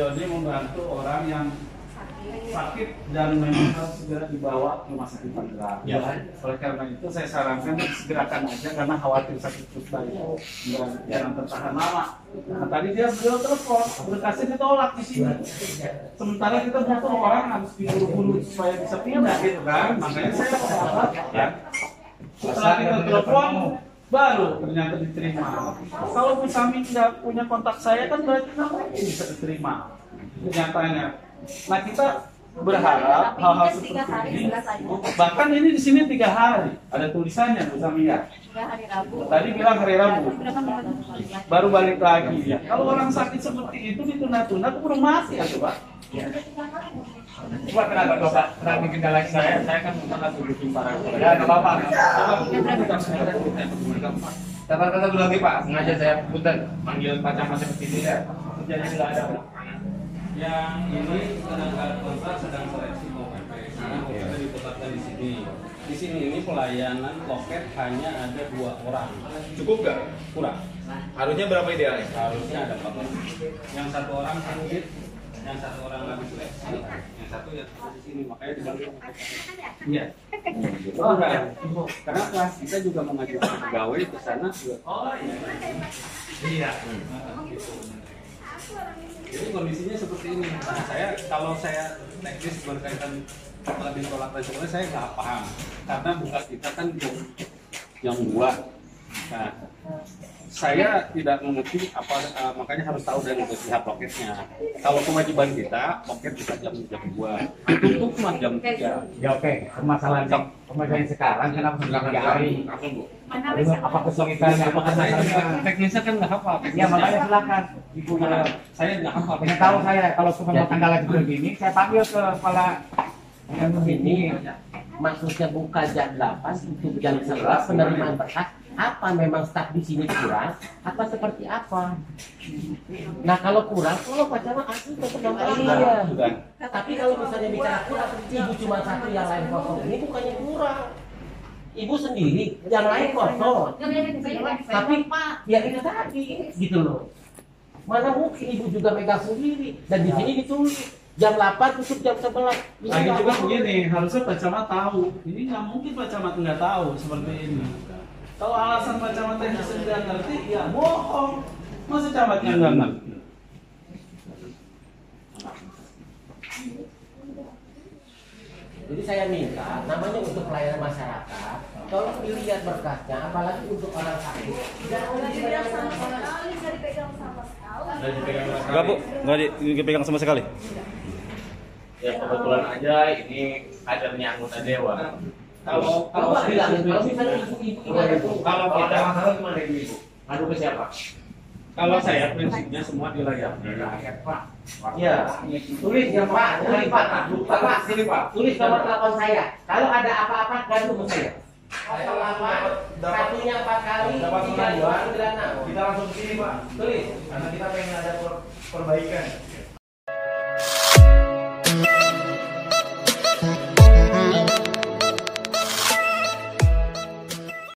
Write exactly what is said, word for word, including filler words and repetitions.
ini membantu orang yang sakit dan memang harus segera dibawa ke rumah sakit Tangerang. Ya. Oleh karena itu saya sarankan segerakan aja karena khawatir sakit kusta itu jangan tertahan lama. Nah, tadi dia beliau telepon, berkasnya ditolak di sini. Sementara kita butuh orang harus diburu-buru supaya bisa pindah gitu kan. Makanya saya berharap ya. Setelah kita telepon baru ternyata diterima. Kalau Bu Sami nggak punya kontak saya kan berarti nggak mungkin bisa diterima. Kenyataannya. Nah kita berharap hal-hal seperti ini. Bahkan ini di sini tiga hari ada tulisannya Bu Sami ya. Tadi bilang hari Rabu. Baru balik lagi ya. Kalau orang sakit seperti itu ditunda-tunda itu belum mati ya coba. Coba kenapa Bapak? Kenapa kendala saya? Saya kan bukan lagi bikin para ya nggak apa-apa. Kata-kata dulu lagi Pak, sengaja saya punten manggil Pak Camat seperti ini ya. Kerjanya nggak ada. Yang ini tenaga kontrak sedang seleksi O P P. Sekarang O P P ditetapkan di sini. Di sini ini pelayanan loket hanya ada dua orang. Cukup nggak? Kurang. Harusnya berapa idealnya? Harusnya ada empat orang. Yang satu orang sakit, yang satu orang lagi seleksi, yang satu ya di sini. Makanya dibantu. Iya. Oh, enggak. Kenapa? Kita juga mengajukan pegawai ke sana juga. Oh iya. Iya. Gitu. Jadi kondisinya seperti ini. Nah, saya kalau saya teknis berkaitan lebih tolak dan sebagainya saya nggak paham karena buka kita kan jam jam dua. Nah, saya tidak mengerti apa uh, makanya harus tahu dari pihak loketnya. Kalau kewajiban kita loket bisa jam jam dua, tutup mah jam tiga. Ya oke, permasalahan permasalahan sekarang kenapa sudah tiga hari? Apa kesulitannya? Apa kesalahannya? Teknisnya kan nggak hafal. Ya makanya silakan ibu ya. Saya nggak hafal. Yang tahu saya kalau sudah kendala seperti begini, saya panggil ke kepala yang begini. Maksudnya buka jam delapan untuk jam sebelas penerimaan berkas, apa memang staf di sini kurang apa seperti apa? Nah kalau kurang, kalau pacaran asli tetap iya. Tapi kalau misalnya bicara kurang, ibu cuma satu yang lain kosong, ini bukannya kurang. Ibu sendiri, yang lain kosong. Tapi ya itu tadi, gitu loh. Mana mungkin ibu juga megang sendiri dan di sini ditulis. Jam delapan tutup jam sebelas. Lagi juga begini, harusnya Pak Camat tahu. Ini nggak mungkin Pak Camat nggak tahu seperti ini. Kalau alasan Pak Camat teknis nggak ngerti, ya bohong. Masa camatnya nggak ngerti? Jadi saya minta, namanya untuk pelayanan masyarakat, tolong dilihat berkasnya, apalagi untuk orang sakit. Jangan dipegang sama sekali, nggak dipegang sama sekali. Enggak Bu, enggak dipegang sama sekali. Ya kebetulan aja ini kadernya anggota dewan. Kalau Kalau kalau bilang, saya kalau misalnya ibu-ibu, Kalau kita masalah gimana ibu? Adu ke siapa? kalau saya prinsipnya semua dilayani. Pak. ya, tulis ya Pak, tulis Pak, Pak, Pak, Sini Pak. tulis nomor telepon saya. Kalau ada apa-apa, ganti ke saya. Kalau apa, satunya empat kali, Dapat tiga dua sembilan enam. Kita langsung ke sini Pak. Tulis. Karena kita pengen ada perbaikan.